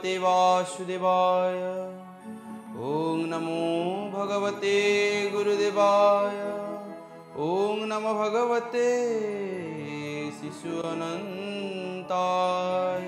भगवते वासुदेवाय। ओम नमो भगवते गुरुदेवाय। ओम नमो भगवते शिशु अनंताय।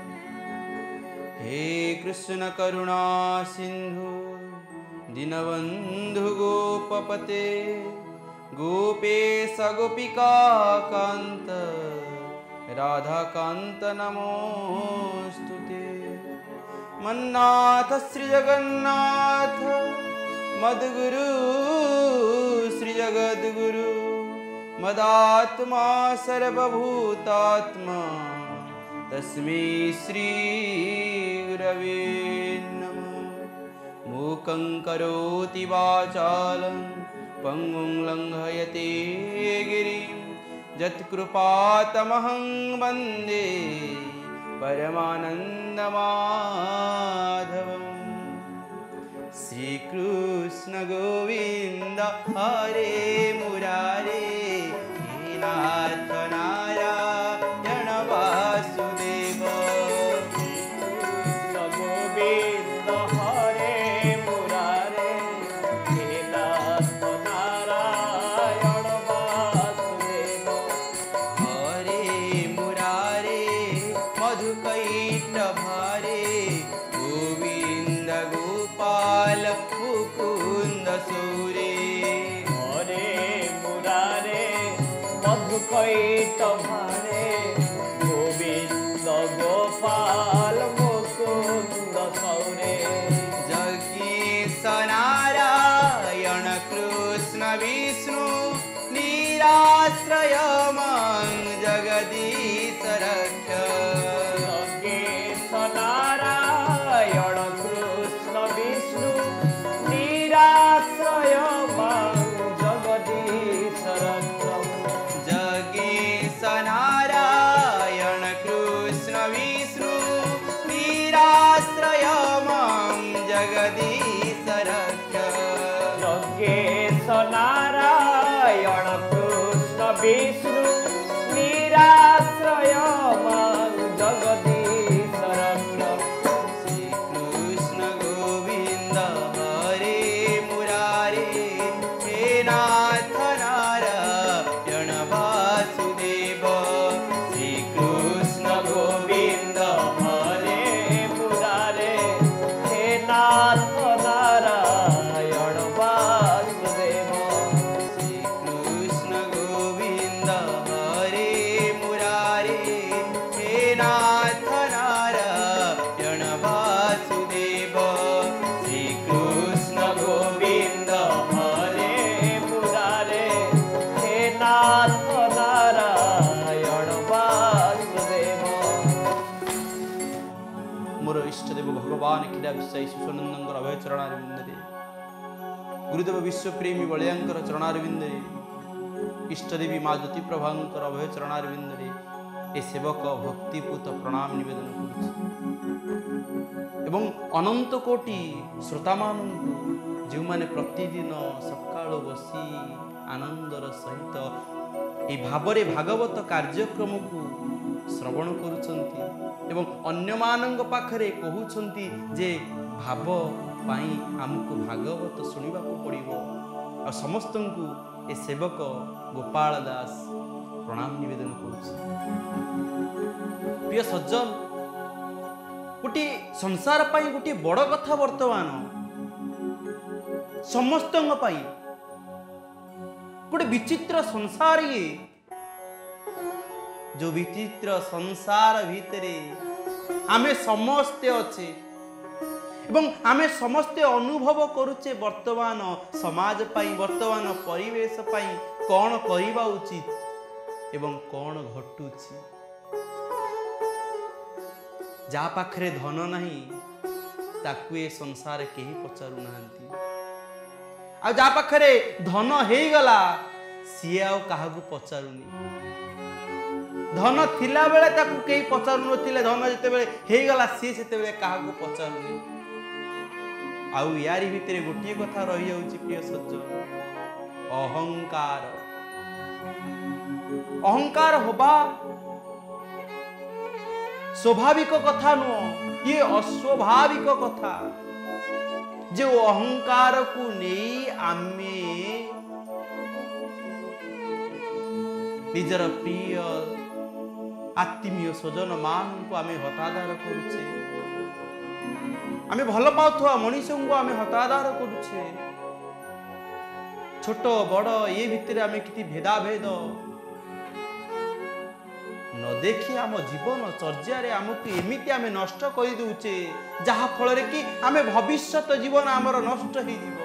हे कृष्ण करुणा सिंधु दीनबंधु गोपपते गोपेश गोपिका कांत राधाकांत नमोस्तुते। मन्नाथ श्री जगन्नाथ मद्गुरु श्री जगद्गुरु मदात्मा सर्वभूतात्मा तस्मै श्री गुरवे नमः। मूकं करोति वाचालं पंगुं लंघयते गिरिं यत्कृपातमहं वन्दे परमानन्दमाधवम्। श्रीकृष्ण गोविंद हरे मुरारे हे नाथ नारायण वासुदेव। श्रीकृष्ण गोविंद हरे मुरारे हे नाथ नारायण वासुदेव। हरे मुरारे मधुकैटभारे गोविंद गोपाल मुकुंद सूरे। हरे मुरारे मधुकैटभारे गोविंद गोपाल मुकुंद सौरे। जगदीश नारायण कृष्ण विष्णु निराश्रय मां जगदीश रक्ष। जगदीश नारायण कृष्ण विष्णु निराश्रय मां जगदीश रक्ष। जगदीश नारायण कृष्ण विष्णु निराश्रय मां जगदीश रक्ष। जगदीश नारायण कृष्ण विष्णु निराश्रय मां जगदीश रक्ष। श्री कृष्ण गोविंद हरे मुरारे हे नाथ नारायण वासुदेव। श्री कृष्ण गोविंद हरे मुरारे हे नाथ नारायण वासुदेव। श्री कृष्ण गोविंद हरे मुरारे हे नाथ नारायण वासुदेव। श्री कृष्ण गोविंद हरे मुरारे हे नाथ नारायण वासुदेव। मोर इष्टदेव भगवान क्षीरा विषय शिशुनंदर अभय चरणारविंदे गुरुदेव विश्वप्रेमी बलियांकर चरणारविंदे इष्टदेवी माँ ज्योति प्रभांकर अभय चरणारविंदे ए सेवक भक्तिपूत प्रणाम निवेदन करुछि। एवं अनंत कोटि श्रोता मानंकु जो माने प्रतिदिन सकाळ बसी आनंदर सहित ए भावरे भागवत कार्यक्रम को श्रवण करुछंती एवं अन्य मानंग पाखरे कहउछंती जे भाव पाई हमको भागवत सुनिबा को पड़िबो। आ समस्तंकु ए सेवक गोपाल दास प्रणाम निवेदन करुछि। प्रिय सज्जन गोटे संसार पाई गोटे बड़ कथा वर्तमान समस्तंग पाई गोटे विचित्र संसार ये जो विचित्र संसार भितरे आमे समस्ते अच्छे एवं आमे समस्ते अनुभव करुचे वर्तमान समाज पाई वर्तमान परिवेश पाई कौन करिबा उचित एवं कौन घटुची। जा पाखरे धन नहीं ताकू ए संसार केही पचारू नाहंती आ जा पाखरे धन हे गला सिए आ काहाकू पचारूनी। धन थिला बेले ताकू केही पचारू नथिले धन जते बेले हे गला सिए सेते बेले काहाकू पचारूनी। आउ यारी भितरे गोटिए कथा रही जाउची प्रिय सज्जन अहंकार। अहंकार होबा स्वाभाविक कथा नुह, ये अस्वाभाविक कथा। जो अहंकार को नहीं आमे निजर प्रिय आत्मीय स्वजन मान को आमे हतादार करुचे, आमे भल पाउथवा मनीष को आमे हतादार करुचे। छोट बड़ ये भितर आमे किति भेदाभेद न देखी आम जीवन चर्या रे आमको एमिति आमे नष्ट कर दूचे, जहा फल रे कि आमे भविष्यत जीवन आमर नष्ट हो जीवो।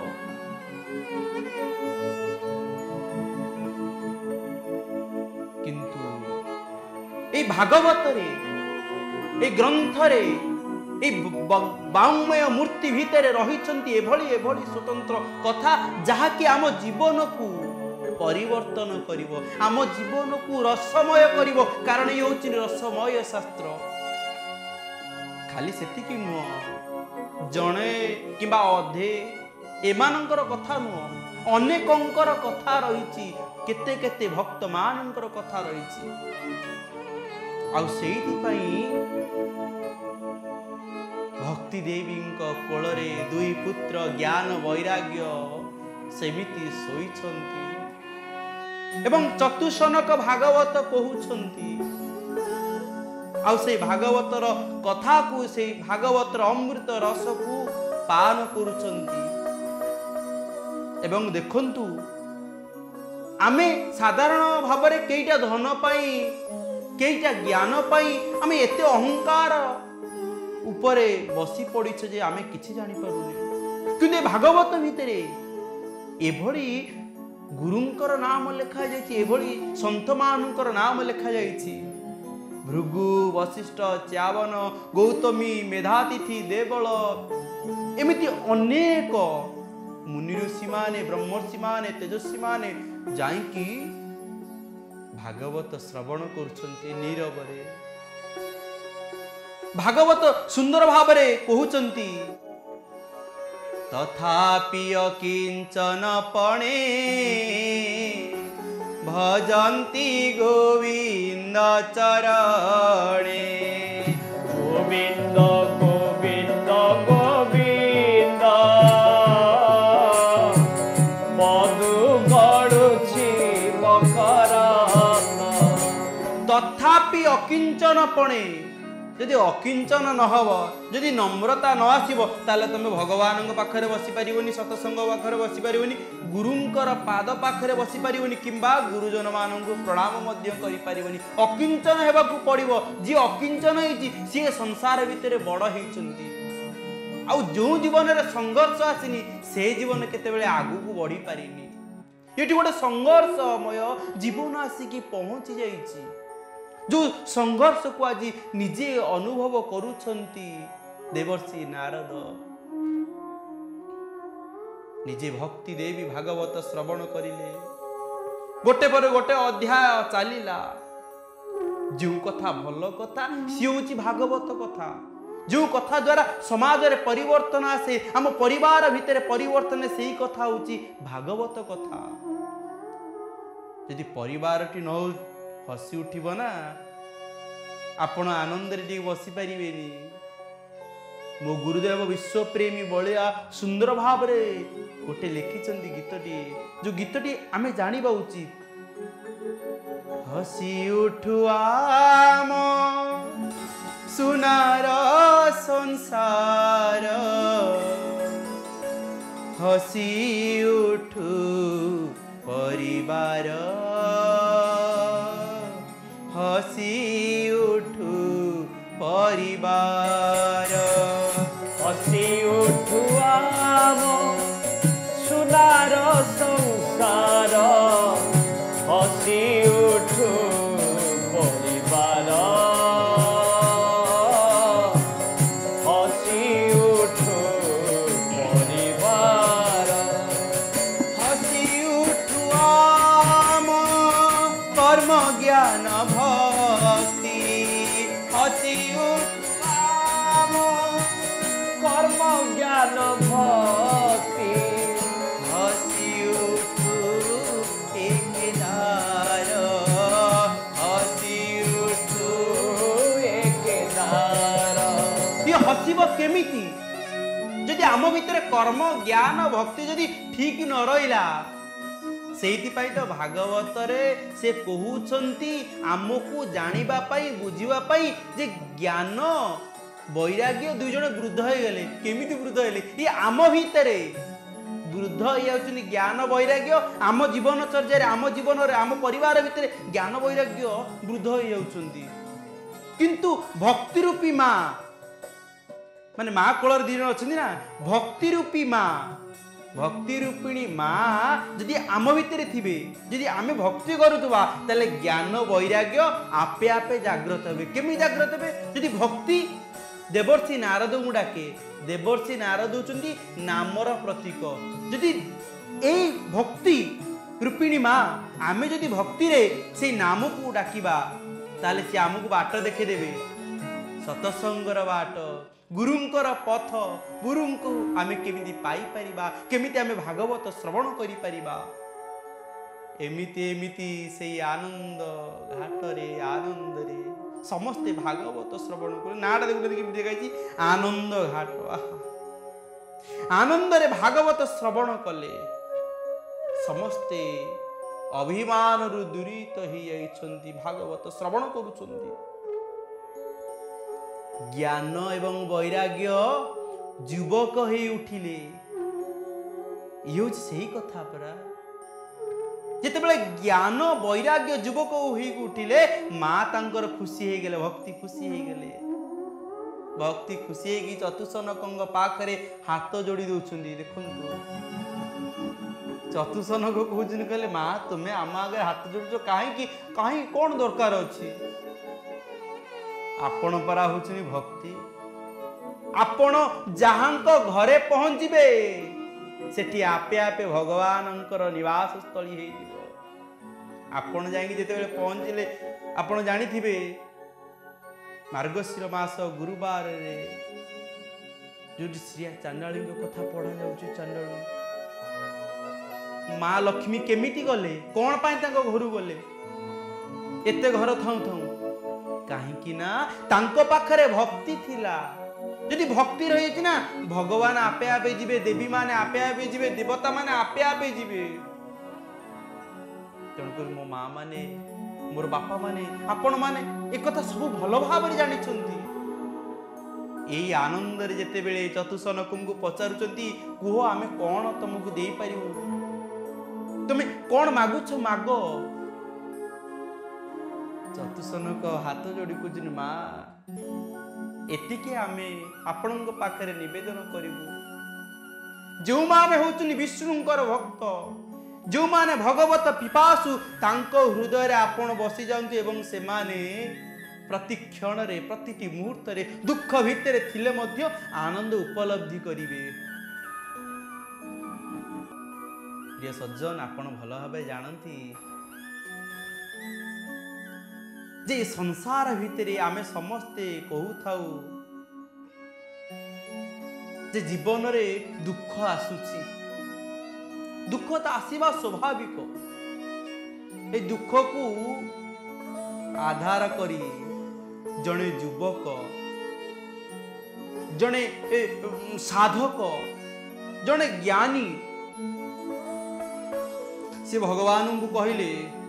किंतु ए भागवत रे, ए ग्रंथ रे, ए वाङ्मय मूर्ति भितर रहिचंती एभली एभली स्वतंत्र कथा, जहा कि आम जीवन को परिवर्तन करिवो, आम जीवन को रसमय करिवो। कारण ये होची रसमय शास्त्र। खाली सेतिकी नुह, जणे किबा अधे एमानंकर कथा नुह, अनेकंकर कथा रहिची, केते केते भक्त मानंकर कथा रहिची। आउ सेइति पई भक्ति देवी कोल रे दुई पुत्र ज्ञान वैराग्य सेमिति सोईछंती एवं चतुष्सनक भागवत कहउछंती। आउ से भागवतर कथा को, से भागवतर अमृत रस को पान करुछंती। एवं देखंतु आमे साधारण भावरे केइटा धन पाई, केइटा ज्ञान पाई आमे एते अहंकार उपरे बसी पड़ीछ जे आमे किछि जानि पारुनी। किंतु भागवत भितरे एभली गुरुंकर नाम लिखा जाइछि, एभली संत मानकर नाम लिखा जाइछि। भृगु, वशिष्ठ, च्यावन, गौतमी, मेधातिथि, देवल एमिति अनेक मुनि ऋषि माने, ब्रह्मर्षि माने, तेजस्वी माने जाइकी भागवत श्रवण करुछन्ति नीरवरे। भागवत सुंदर भावरे कहउचंती, तथापि अकिंचन पणे भजन्ति गोविंद चरणे। गोविंद गोविंद गोविंद मधु गड़ुछि मकरंद। तथापि अकिंचन पणे, यदि अकिंचन न हब, यदि नम्रता न आसीबो, ताले तुम भगवान पाखरे बसी पारिबोनी, सत्संग पाखरे बसी पारिबोनी, गुरुंकर पाद पाखरे बसी पारिबोनी, किंबा गुरुजन मानंकु प्रणाम मध्य करि पारिबोनी। अकिंचन हेबाकु पड़िबो। जे अकिंचन हेछि से संसार भितरे बड़ हेइचंती। आउ जो जीवन रे संघर्ष आसिनी, से जीवन केतेबेले आगु को बढ़ी पारिनी। एटी गोटे संघर्षमय जीवन आसिकी पहुंची जाइछि, जो संघर्ष को आज निजे अनुभव करुछंती देवर्षि नारद। निजे भक्ति देवी भागवत श्रवण करिले, गोटे पर गोटे अध्याय चलिला। जो कथा भल कथा सी होची भागवत कथा, जो कथा द्वारा समाज रे परिवर्तन आसे, आम परिवार भितर परिवर्तन, से ही कथा होची भागवत कथा। यदि परिवार टी न हसी उठिब ना, आपण आनंद रे बसी पारिबेनी। मो गुरुदेव विश्वप्रेमी बलिया सुंदर भाव रे गोटे लिखिचंदी गीतटी, जो गीतटी आमे जानिबा उचित। हसी उठु आम सुनार संसार, हसी उठु परिवार, हसी उठु परिवार। हसी उठु आम सुनार संसार, हसी उठु परिवार, हसी उठु परिवार। हसी उठु आम कर्म ज्ञान भक्ति, हसी उठु आम कर्म ज्ञान भक्ति, हसी उठु एकदार, हसी उठु एकदार। ये हसिब केमिति जदि आम भितर कर्म ज्ञान भक्ति जदि ठीक न रहिला सेइथिपाई तो भागवत रे से कहउछंती आमको जानिबा पाई बुझिबा पाई जे ज्ञान वैराग्य दुई जण वृद्ध हो गले केमिति वृद्ध हेले ये आम भितरे वृद्ध हो जाउछनी ज्ञान वैराग्य आम जीवन चर्या रे आम जीवन रे आम परिवार भितरे ज्ञान वैराग्य वृद्ध हो जाउछंती किंतु भक्ति रूपी माँ माने माँ कोलर दी जण अछंती ना भक्ति रूपी माँ भक्ति रूपिणी माँ जदि आम भितर थिबे जदि आमे भक्ति करुवा ताले ज्ञान वैराग्य आपे आपे जागृत हेबे केमि जागृत हेबे जदि भक्ति देवर्षि नारद को डाके देवर्षि नारद होचंती नामर प्रतीक जदि ए भक्ति रूपिणी माँ आमे जदि भक्ति रे से नाम को डाकिबा ताले से आमको बाट देखे देबे सतसंगर बाट गुरुंकर पथ गुरु को आमे केमिति पाई परिबा केमिति आमे भागवत श्रवण करि परिबा एमिति एमिति से आनंद घाट रे आनंद रे समस्ते भागवत श्रवण कर नाटा देखुन केमिति गाइछि आनंद घाट आनंद रे भागवत श्रवण कले समस्ते अभिमान रु दूरित हो जाइछंती भागवत श्रवण करूछंती ज्ञान एवं वैराग्य युवक हो उठिले ये सही कथा परा जिते ज्ञान वैराग्य युवक हो उठिले माँ तांकर खुशी हो गले भक्ति खुशी हो गले भक्ति खुशी होगी चतुसनक पाखरे हाथ जोड़ी दौरान देखु चतुसनक कहते कहले माँ तुम्हें आम आगे हाथ जोड़ कहीं कहीं कौन दरकार अच्छी आपण परा होचनी भक्ति आपण जहांको घरे पहुंचबे सेठी आपे आपे भगवानंकर निवास स्थली हे जिवो आपण जाई जेते बेले पहुंचले आपण जानि थिबे मार्गशीर मास गुरुवार रे जो श्री चांडाली कथा पढ़ा जाउची चांडाली माँ लक्ष्मी केमिति गले कौन पाई तांको घरु गले एते घर थाउ थाउ कहीं ना तांको पाखरे भक्ति थिला यदि भक्ति रही ना भगवान आपे आपे जीवे देवी माने आपे आपे जीवे देवता माने आपे आपे जीवे तेणुकर मो माँ माने मोर बापा माने आपण माने एक कथा सब भल भाव जानी यही आनंद रे जेते बेले चतुसनक को पचारुचंती कुह आमे कौन तुमको दे पारिबु तुमे कौन मागुछ मागो चतुसनक हाथ जोड़ी कुछ माँ एतिके आमे आपणक पाखरे निवेदन करिबु जो माने होचुनी विष्णुंकर भक्त जो माने भगवत पिपासु तांको हृदय रे आपण बसी जाउंती एवं से माने प्रति क्षण रे प्रतिटी मुहूर्त रे दुख भितरे थिले मध्य आनंद उपलब्धि करिवे प्रिय सज्जन आपण भल भाबे जानती जे संसार भितरे आमे समस्ते कहू थाउ जे जीवन रे दुख आसुची दुख तो आसीबा स्वाभाविक ए दुख को आधार करी जड़े युवक जड़े साधक जड़े ज्ञानी से भगवान को कहले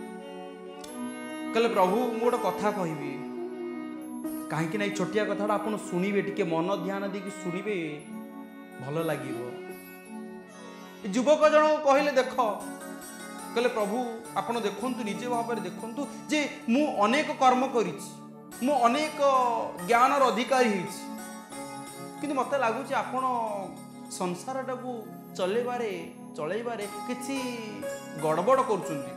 कहले प्रभु मु गोटे कथा कहबी कहीं छोटिया कथा आप शुणवे टे मन ध्यान देकी शुणवे भल लगे युवक जन कहले देख कहले प्रभु आपण देखु निजे भाव में देखु जे मु अनेक कर्म करिछि मु अनेक ज्ञानर अधिकारी कि मत लगुच आपण संसार टाकू चलैबारे किछि गड़बड़ करुछंती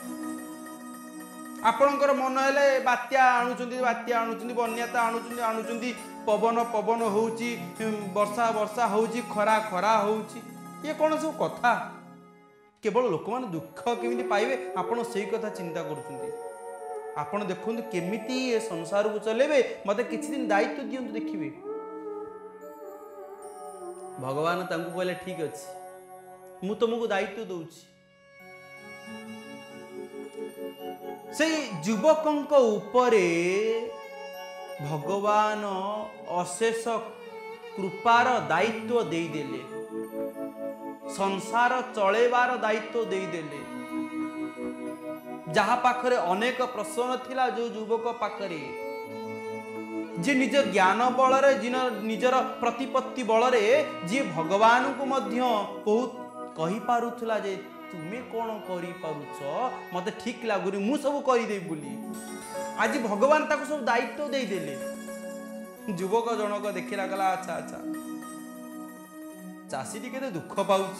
आपणकर मन हेले बात्या आणुचंती बन्याता आणुचंती पवन पवन होउची वर्षा वर्षा होउची खरा खरा होउची ये कौन सब कथा केवल लोक मैंने दुख केमिति पाइबे आपण से कथा चिंता करुछंती आपण देखुन केमिति ए संसार को चलेबे मते किछि दिन दायित्व दियंतु देखिबे भगवान तांको कहले ठीक अछि मु तुमको दायित्व दउछि से युवकों उपरे भगवान अशेष कृपार दायित्व देदेले, संसार चलेबार दायित्व देदेले। जहा पाखरे अनेक प्रश्न थिला, जो युवक पाखरे जे निज ज्ञान बल निजर प्रतिपत्ति बल जी भगवान को मध्य कही पारुथला जे तुमे कौन करि पारुछ, मते ठीक लागुरी, मु सब करिदे बोली। आज भगवान ताको सब दायित्व दे देले। युवक जनक देखिला गला, अच्छा अच्छा चाषी टी केते दुख पाउछ,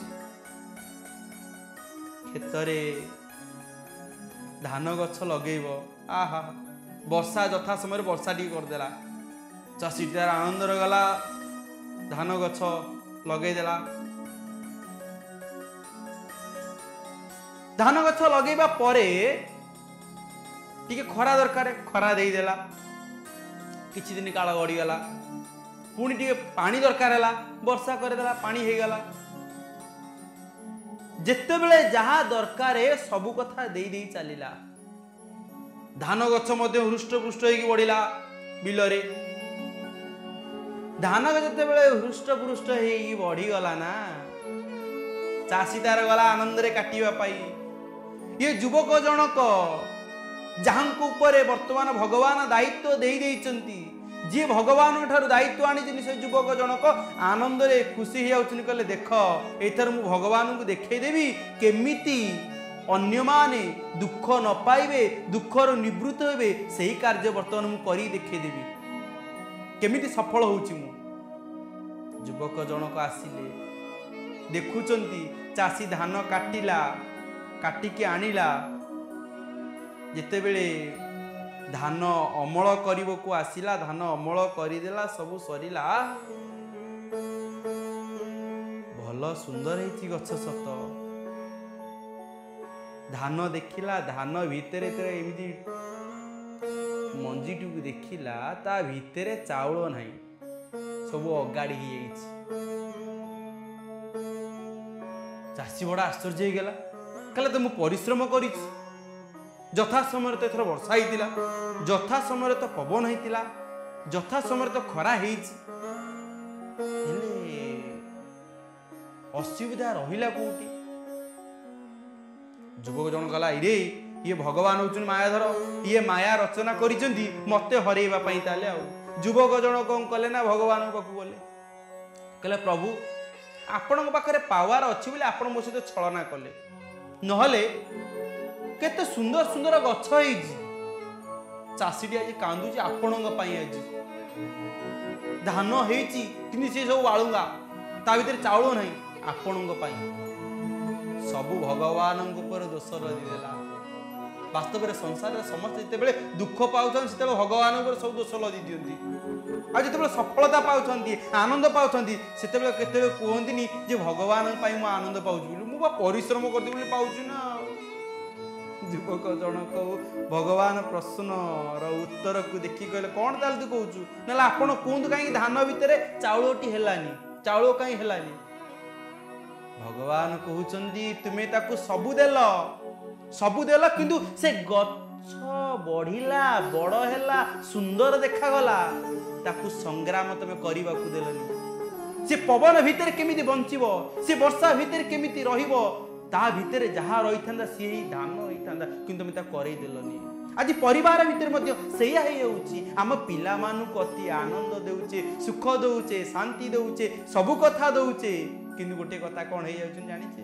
खेतरे धान गछ लगेब, आहा वर्षा यथा समय वर्षा टी करदेला, चाषी तार आनंद गला, धान गछ लगेदेला। धान गछ लगेबा परे टिके खरा दरकार, खरा देदेला, किछि दिन काल गड़ी गला, पुणी टिके पानी दरकार है, वर्षा करदेला, पानी हे गला। जेते बेले जहा दरकार सबु कथा दे दे चलिला। धान गछ मध्य हृष्टपुष्ट होइकी बढ़िला बिलरे। धान गछ जेते बेले हृष्टपुष्ट होइकी बढ़ी गला ना, चाषी तार गला आनंद रे काटिबा पाई। ये युवक जनक जहांको ऊपर वर्तमान भगवान दायित्व दे देइचंती, जी भगवान ठारू दायित्व आनी से युवक जनक आनंद रे खुशी हो जाउछन। कहले देख एथर मु भगवान को देखै देबी केमिति अन्य माने दुख न पाइबे, दुखर निवृत्त हेबे, सही कार्य वर्तमान मु करी देखै देबी, केमिति सफल होउची मु। युवक जनक आसिले, देखुचंती चासी धान काटिला, काटिकी आनिला, जेते बेले धान अमल करबको आसिला, धान अमल करिदेला, सबु सरिला, भल सुंदर हेची गछ सत। धान देखिला, धान भितरे एमिति मंजीटू देखिला, ता भितरे चाउल नाही, सबु अगाड़ी ही जाइछि। चासी बड़ा आश्चर्य हो गला, कहले तो मु परिश्रम करिछि, यथा समय तो एथर वर्षा होइतिला, यथा समय तो पवन होइतिला, यथा समय तो खरा हेइछि, हेले असुविधा रहिला कोउटी। युवक जन गला, इरे ये भगवान होचन मायाधर, ये माया रचना करिसेंती मते हरेइबा पई। ताले आ युवक जन कोन कले ना, भगवान पाखु बोले, कहले प्रभु आपन पाखरे पावर अछि बोले आपन मो सहित छलना कले, नहले केते सुंदर सुंदर गछ हेइछि। चाषीटी आज कांदुची आपणक पई, आज धान हेइछि किंतु से सब वाळुंगा, ता भितर चाउल नाही, आपणक पई। सबु भगवान ऊपर दोष लदिदेला। वास्तव में संसार समस्त जिते दुख पाउछन सेते भगवान ऊपर सब दोष लदी दियंती। आ जिते सफलता पाउछंती, आनंद पाउछंती, सेते केते कहंतीनी जे भगवान पई मु आनंद पाउछु बोली, मु बा परिश्रम करदी बोली पाउछु ना। युवक जनक भगवान प्रश्न उत्तर को देखी कहले, कौन ताल तू कहूचु, ना आपण कहतु कहीं धान भितर चाउलटी हेलानी, चाउल कहीं हेलानी। भगवान कहउचंदी तुमे ताकू सबु देल किंतु से गछ बढ़िला, बड़ हैला, सुंदर देखा गला, ताकू संग्राम तमे करिबा को देलनी। से पवन भितर केमिति बंचिबो, से वर्षा भितर केमिति रहिबो, ता भितर जहा रही था सी धान होई था, किंतु तुम करई देलनी। आज परिवार भितर मध्य सेया हे होउची, आम पिला मानु अति आनंद देउचे, सुख दउचे, शांति दउचे, सबु कथा दउचे, किंतु गोटे कथा कोन हे जाउछन जानिछे,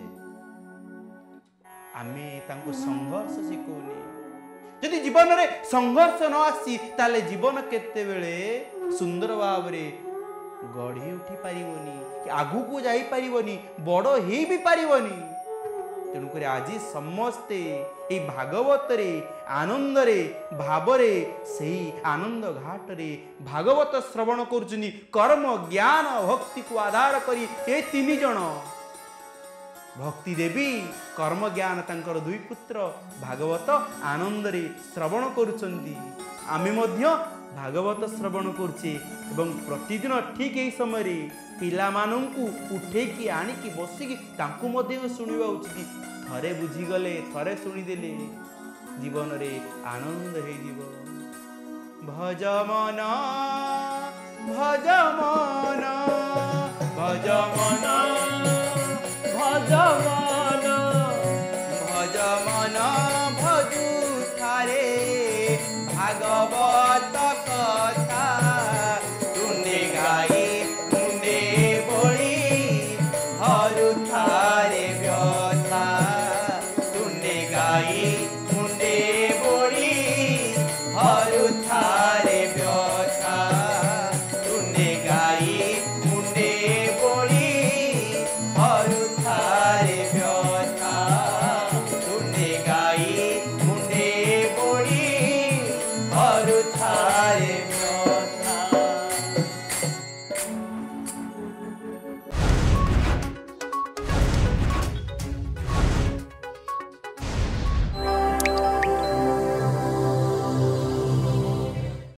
आमे तांको संघर्ष सिकोनी। यदि जीवन रे संघर्ष न आसी ताले जीवन केते बेले सुंदर भावरे गढ़ी उठी पारिबोनी, आगु को जाई पारिबोनी, बड़ हे भी पारिबोनी। तेणुक आज समस्ते ये भागवत रे आनंद रे भावरे से आनंद घाट रे भागवत श्रवण करुचनी। कर्म ज्ञान भक्ति को आधार करी ए तीन जन भक्ति देवी कर्म ज्ञान तांकर दुई पुत्र भागवत आनंद रे श्रवण करुचंदी। आमे मध्य भागवत श्रवण करुचे एवं प्रतिदिन ठीक यही समय रे पिला मानंकु उठेकी आनिकी बसिकी तांकु मध्य सुनिबा उचित। थरे बुझीगले थरे शुणिदेले जीवन रे आनंद हे जीव। भज मन भज मन भज मन भज मन भजु थारे भाग